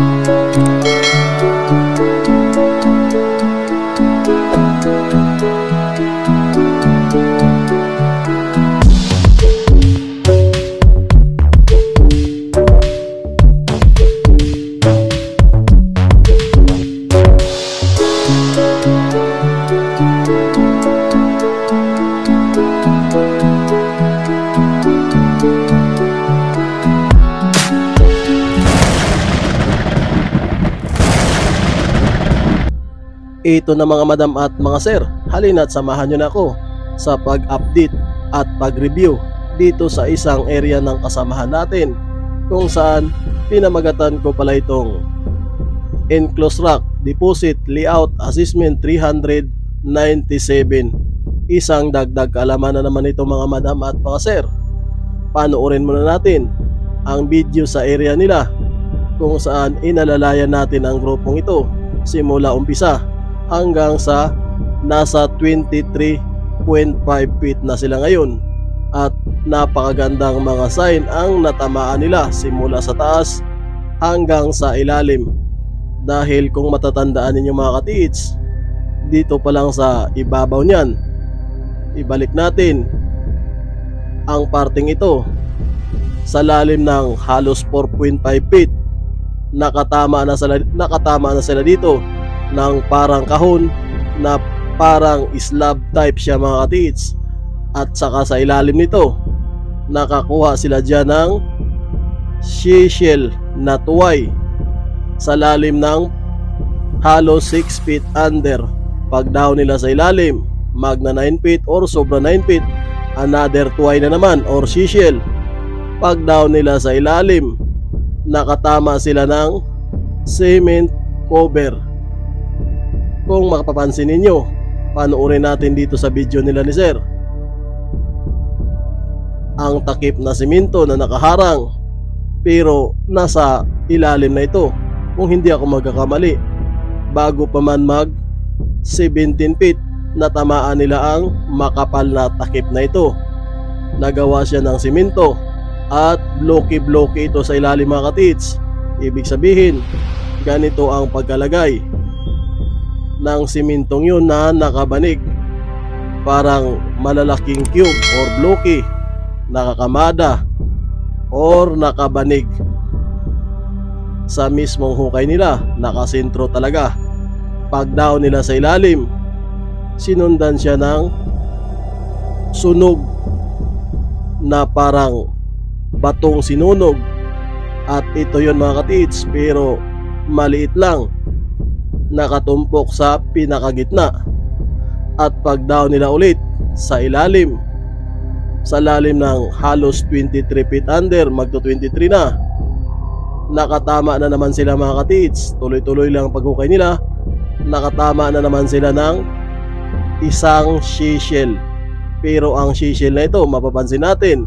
Ito na mga madam at mga sir, halina't samahan nyo na ako sa pag-update at pag-review dito sa isang area ng kasamahan natin, kung saan pinamagatan ko pala itong Enclosed Rock Deposit Layout Assessment 397. Isang dagdag kaalaman na naman ito mga madam at mga sir. Panoorin muna natin ang video sa area nila, kung saan inalalayan natin ang grupong ito simula umpisa hanggang sa nasa 23.5 feet na sila ngayon, at napakagandang mga sign ang natamaan nila simula sa taas hanggang sa ilalim. Dahil kung matatandaan ninyo mga katiits, dito pa lang sa ibabaw niyan, ibalik natin ang parting ito sa lalim ng halos 4.5 feet. Nakatama na sila dito ng parang kahon na parang slab type siya mga katiits. At saka sa ilalim nito, nakakuha sila dyan ng seashell na tuway sa lalim ng halos 6 feet under. Pag down nila sa ilalim, magna 9 feet or sobra 9 feet, another tuway na naman or seashell. Pag down nila sa ilalim, nakatama sila ng cement cover. Kung makapapansin ninyo, panoorin natin dito sa video nila ni sir, ang takip na simento na nakaharang, pero nasa ilalim na ito, kung hindi ako magkakamali, bago pa man mag 17 feet, natamaan nila ang makapal na takip na ito. Nagawa siya ng simento at blocky ito sa ilalim mga katiits. Ibig sabihin, ganito ang pagkalagay ng simintong yun na nakabanig, parang malalaking cube or blocky, nakakamada or nakabanig sa mismong hukay nila, nakasentro talaga. Pag down nila sa ilalim, sinundan siya ng sunog na parang batong sinunog, at ito yun mga katiits, pero maliit lang, nakatumpok sa pinakagitna. At pag down nila ulit sa ilalim, sa lalim ng halos 23 feet under, magto 23 na, nakatama na naman sila mga katiits. Tuloy-tuloy lang paghukay nila, nakatama na naman sila ng isang seashell. Pero ang seashell na ito, mapapansin natin,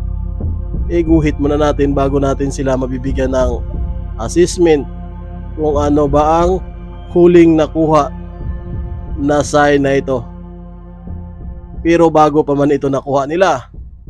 iguhit muna natin bago natin sila mabibigyan ng assessment kung ano ba ang huling nakuha na sign na ito. Pero bago pa man ito nakuha nila,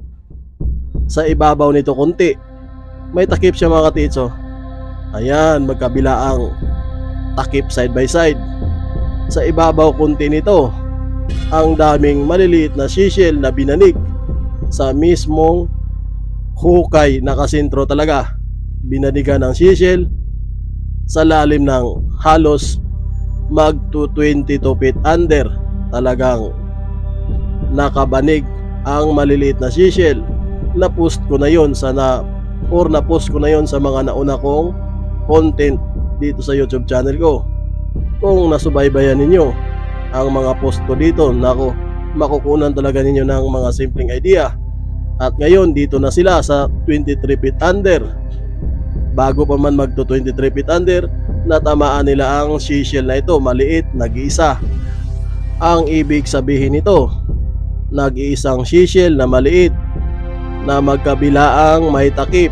sa ibabaw nito konti, may takip siya mga katiits. Ayan, magkabila ang takip side by side. Sa ibabaw konti nito, ang daming maliliit na seashell na binanig sa mismong hukay, nakasentro talaga. Binanigan ng seashell sa lalim ng halos mag 22 feet under. Talagang nakabanig ang maliliit na seashell. Na-post ko na yon sa mga nauna kong content dito sa YouTube channel ko. Kung nasubaybayan ninyo ang mga post ko dito, nako, makukunan talaga ninyo ng mga simpleng idea. At ngayon dito na sila sa 23 feet under. Bago pa man magto 23 feet under, natamaan nila ang seashell na ito, maliit, nag-iisa. Ang ibig sabihin nito, nag-iisang seashell na maliit na magkabilaang may takip.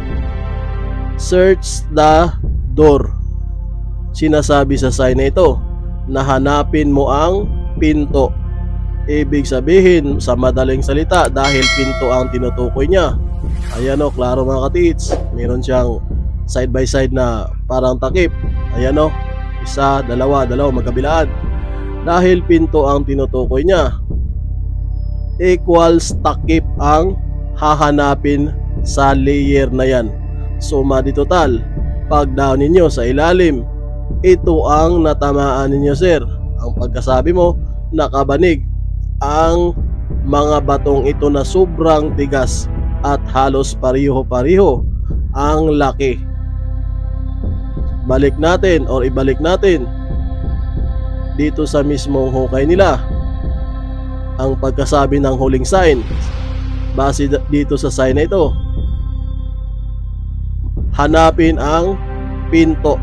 Search the door. Sinasabi sa sign na ito na hanapin mo ang pinto. Ibig sabihin, sa madaling salita, dahil pinto ang tinutukoy niya. Ayan o, klaro mga katiits, meron siyang side by side na parang takip. Ayan o, isa, dalawa magkabilaan. Dahil pinto ang tinutukoy niya, equals takip ang hahanapin sa layer na yan. Suma di total, pag down ninyo sa ilalim, ito ang natamaan ninyo sir. Ang pagkasabi mo, nakabanig ang mga batong ito na sobrang tigas at halos pariho-pariho ang laki. Balik natin or ibalik natin dito sa mismong hukay nila ang pagkasabi ng huling sign. Base dito sa sign na ito, hanapin ang pinto.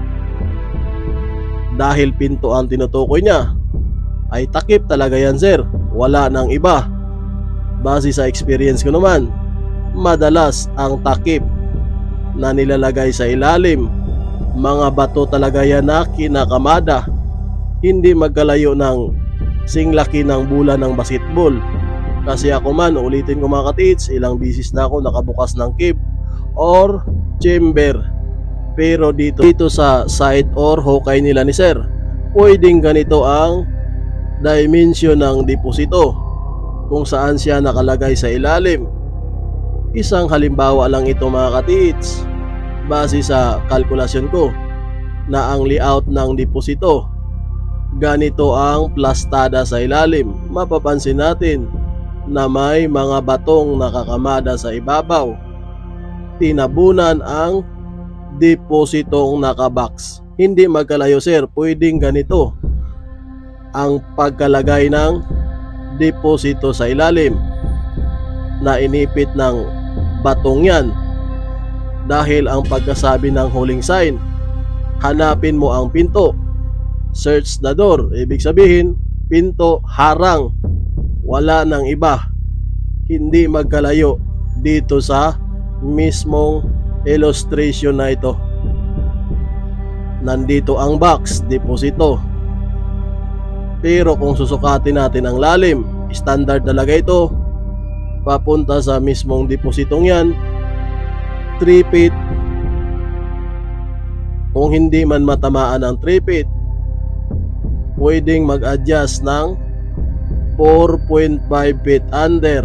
Dahil pinto ang tinutukoy niya, ay takip talaga yan sir, wala nang iba. Base sa experience ko naman, madalas ang takip na nilalagay sa ilalim, mga bato talaga yan na kinakamada, hindi magkalayo ng singlaki ng bola ng basketball. Kasi ako man, ulitin ko mga katiits, ilang bisis na ako nakabukas ng cave or chamber. Pero dito sa side or hukay nila ni sir, pwedeng ganito ang dimension ng deposito kung saan siya nakalagay sa ilalim. Isang halimbawa lang ito mga katiits, base sa kalkulasyon ko na ang layout ng deposito, ganito ang plastada sa ilalim. Mapapansin natin na may mga batong nakakamada sa ibabaw. Tinabunan ang depositong nakabox. Hindi magkalayo sir, pwedeng ganito ang pagkalagay ng deposito sa ilalim na inipit ng batong yan. Dahil ang pagkasabi ng huling sign, hanapin mo ang pinto, search the door, ibig sabihin pinto harang, wala nang iba. Hindi magkalayo dito sa mismong illustration na ito. Nandito ang box, deposito. Pero kung susukatin natin ang lalim, standard talaga ito, papunta sa mismong depositong yan, 3 feet. Kung hindi man matamaan ang 3 feet, pwedeng mag-adjust ng 4.5 feet under.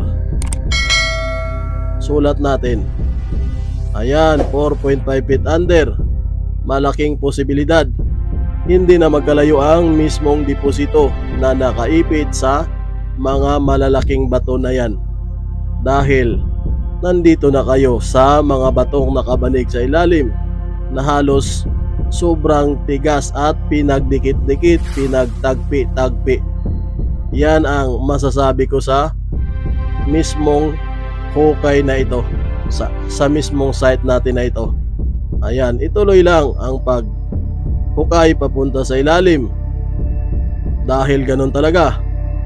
Sulat natin. Ayan, 4.5 feet under. Malaking posibilidad hindi na magkalayo ang mismong deposito na nakaipit sa mga malalaking bato na yan. Dahil nandito na kayo sa mga batong nakabanig sa ilalim na halos sobrang tigas at pinagdikit-dikit, pinagtagpi-tagpi. Yan ang masasabi ko sa mismong hukay na ito, sa mismong site natin na ito. Ayan, ituloy lang ang paghukay papunta sa ilalim. Dahil ganun talaga,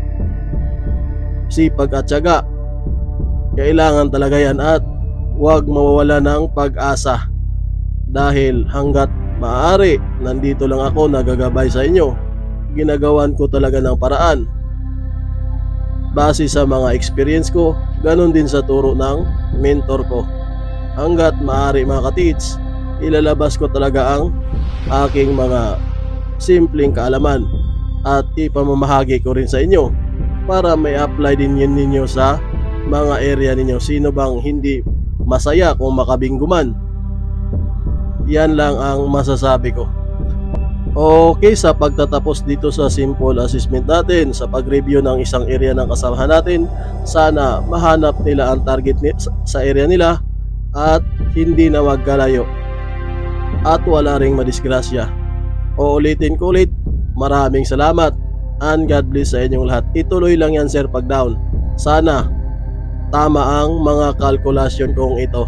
sipag at tiyaga, kailangan talaga yan at huwag mawawala ng pag-asa. Dahil hanggat maaari, nandito lang ako nagagabay sa inyo. Ginagawan ko talaga ng paraan base sa mga experience ko, ganun din sa turo ng mentor ko. Hanggat maaari mga katiits, ilalabas ko talaga ang aking mga simpleng kaalaman at ipamamahagi ko rin sa inyo para may apply din yun ninyo sa mga area ninyo. Sino bang hindi masaya kung makabingguman? Yan lang ang masasabi ko. Okay, sa pagtatapos dito sa simple assessment natin, sa pag-review ng isang area ng kasamahan natin, sana mahanap nila ang target sa area nila at hindi na magkalayo at wala ring madisgrasya. Uulitin ko ulit, maraming salamat and God bless sa inyong lahat. Ituloy lang yan sir pag down. Sana tama ang mga kalkulasyon kong ito.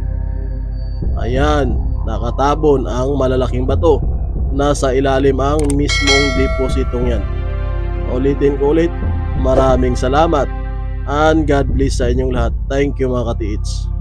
Ayan, nakatabon ang malalaking bato. Nasa ilalim ang mismong depositong yan. Ulitin ko ulit, maraming salamat and God bless sa inyong lahat. Thank you mga katiits.